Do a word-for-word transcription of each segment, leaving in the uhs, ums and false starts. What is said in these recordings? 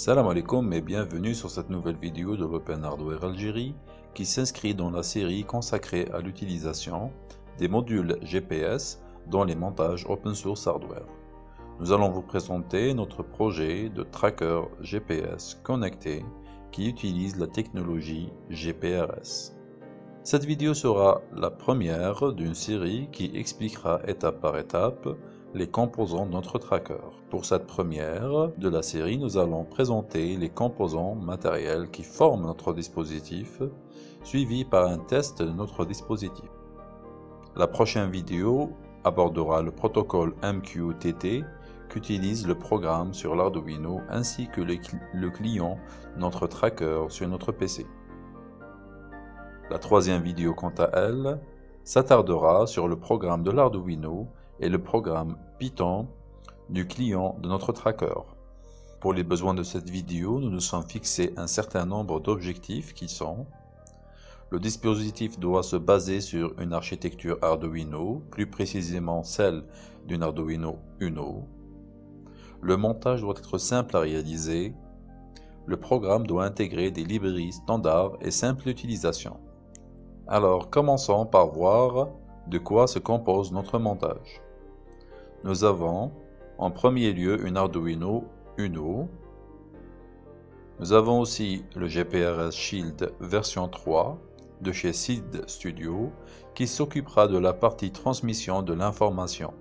Salam alaikum et bienvenue sur cette nouvelle vidéo de l'Open Hardware Algérie qui s'inscrit dans la série consacrée à l'utilisation des modules G P S dans les montages Open Source Hardware. Nous allons vous présenter notre projet de tracker G P S connecté qui utilise la technologie G P R S. Cette vidéo sera la première d'une série qui expliquera étape par étape les composants de notre tracker. Pour cette première de la série, nous allons présenter les composants matériels qui forment notre dispositif, suivi par un test de notre dispositif. La prochaine vidéo abordera le protocole M Q T T qu'utilise le programme sur l'Arduino ainsi que le, cl le client notre tracker sur notre P C. La troisième vidéo, quant à elle, s'attardera sur le programme de l'Arduino et le programme Python du client de notre tracker. Pour les besoins de cette vidéo, nous nous sommes fixés un certain nombre d'objectifs qui sont: le dispositif doit se baser sur une architecture Arduino, plus précisément celle d'une Arduino Uno. Le montage doit être simple à réaliser. Le programme doit intégrer des librairies standards et simples d'utilisation. Alors, commençons par voir de quoi se compose notre montage. Nous avons en premier lieu une Arduino Uno. Nous avons aussi le G P R S Shield version trois de chez Seeed Studio qui s'occupera de la partie transmission de l'information.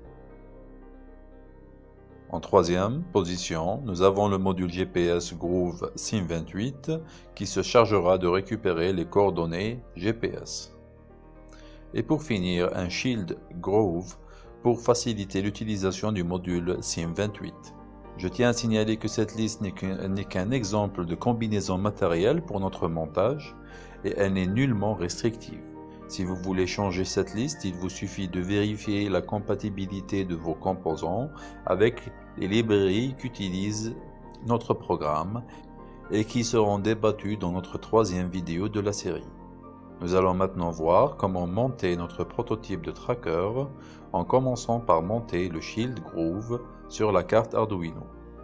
En troisième position, nous avons le module G P S Groove Sim vingt-huit qui se chargera de récupérer les coordonnées G P S. Et pour finir, un Shield Groove pour faciliter l'utilisation du module Sim vingt-huit. Je tiens à signaler que cette liste n'est qu'un qu'un exemple de combinaison matérielle pour notre montage et elle n'est nullement restrictive. Si vous voulez changer cette liste, il vous suffit de vérifier la compatibilité de vos composants avec les librairies qu'utilise notre programme et qui seront débattues dans notre troisième vidéo de la série. Nous allons maintenant voir comment monter notre prototype de tracker en commençant par monter le Shield Groove sur la carte Arduino.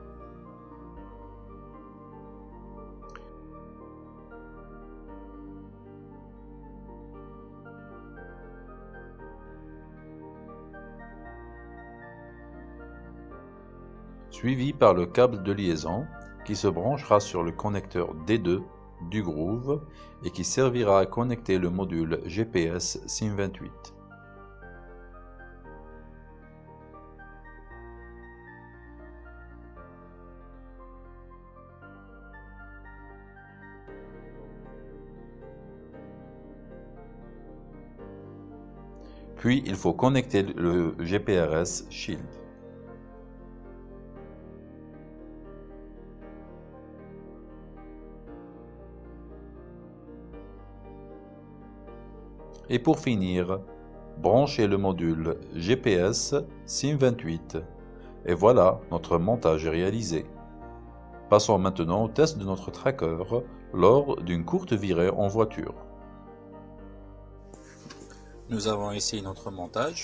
Suivi par le câble de liaison qui se branchera sur le connecteur D deux du Groove et qui servira à connecter le module G P S Sim vingt-huit. Puis il faut connecter le G P R S Shield. Et pour finir, branchez le module G P S Sim vingt-huit. Et voilà, notre montage est réalisé. Passons maintenant au test de notre tracker lors d'une courte virée en voiture. Nous avons ici notre montage.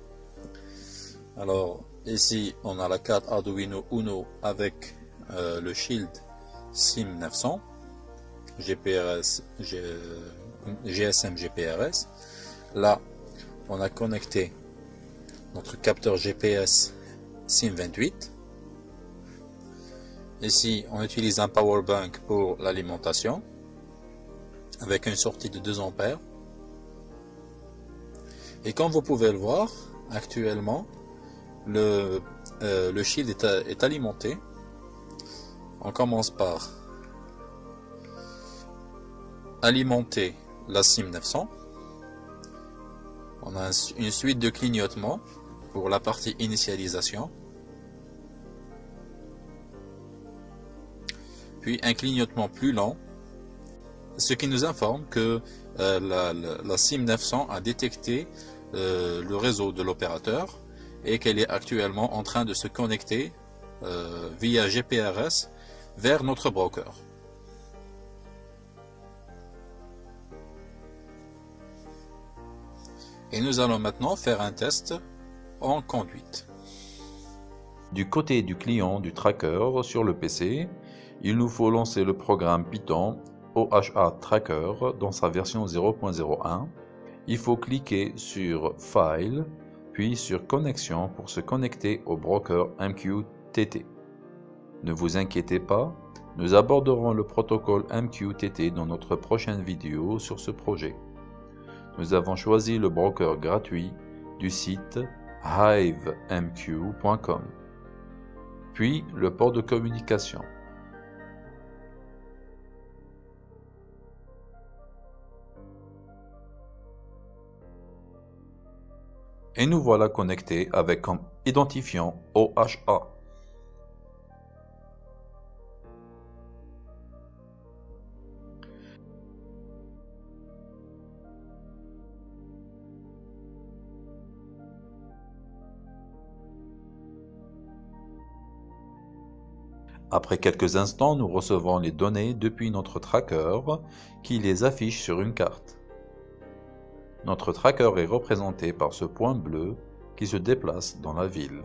Alors ici on a la carte Arduino Uno avec euh, le Shield Sim neuf cents, G P R S, G, G S M G P R S. Là on a connecté notre capteur G P S Sim vingt-huit. Ici on utilise un power bank pour l'alimentation avec une sortie de deux ampères. Et comme vous pouvez le voir, actuellement le, euh, le shield est, est alimenté. On commence par alimenter la Sim neuf cents. On a une suite de clignotements pour la partie initialisation. Puis un clignotement plus lent, ce qui nous informe que euh, la, la, la Sim neuf cents a détecté euh, le réseau de l'opérateur et qu'elle est actuellement en train de se connecter euh, via G P R S vers notre broker. Et nous allons maintenant faire un test en conduite. Du côté du client du tracker sur le P C, il nous faut lancer le programme Python O H A Tracker dans sa version zéro point zéro un. Il faut cliquer sur File, puis sur Connexion pour se connecter au broker M Q T T. Ne vous inquiétez pas, nous aborderons le protocole M Q T T dans notre prochaine vidéo sur ce projet. Nous avons choisi le broker gratuit du site hive m q point com, puis le port de communication. Et nous voilà connectés avec comme identifiant O H A. Après quelques instants, nous recevons les données depuis notre tracker qui les affiche sur une carte. Notre tracker est représenté par ce point bleu qui se déplace dans la ville.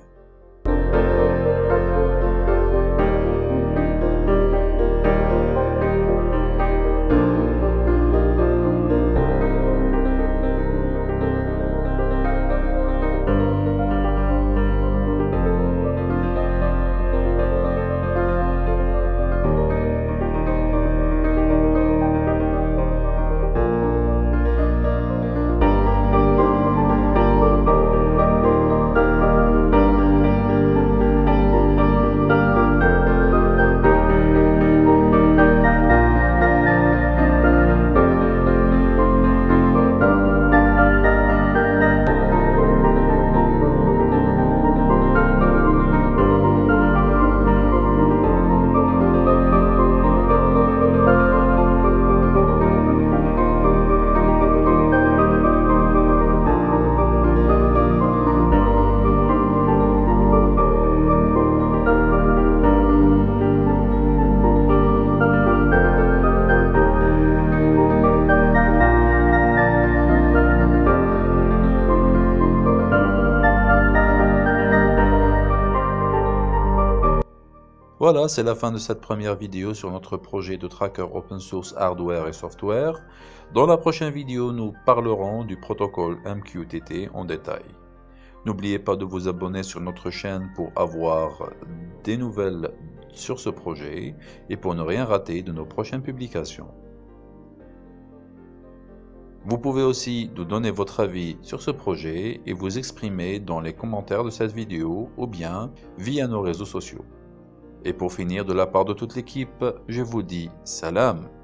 Voilà, c'est la fin de cette première vidéo sur notre projet de tracker open source hardware et software. Dans la prochaine vidéo, nous parlerons du protocole M Q T T en détail. N'oubliez pas de vous abonner sur notre chaîne pour avoir des nouvelles sur ce projet et pour ne rien rater de nos prochaines publications. Vous pouvez aussi nous donner votre avis sur ce projet et vous exprimer dans les commentaires de cette vidéo ou bien via nos réseaux sociaux. Et pour finir, de la part de toute l'équipe, je vous dis salam.